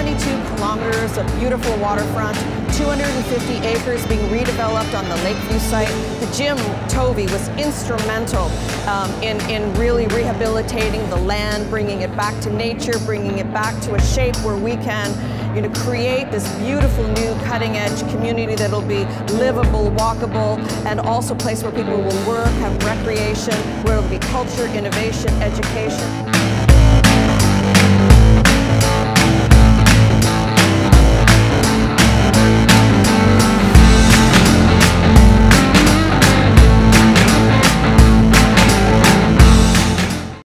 22 kilometers of beautiful waterfront, 250 acres being redeveloped on the Lakeview site. Jim Tovey was instrumental in really rehabilitating the land, bringing it back to nature, bringing it back to a shape where we can create this beautiful new cutting-edge community that'll be livable, walkable, and also a place where people will work, have recreation, where it'll be culture, innovation, education.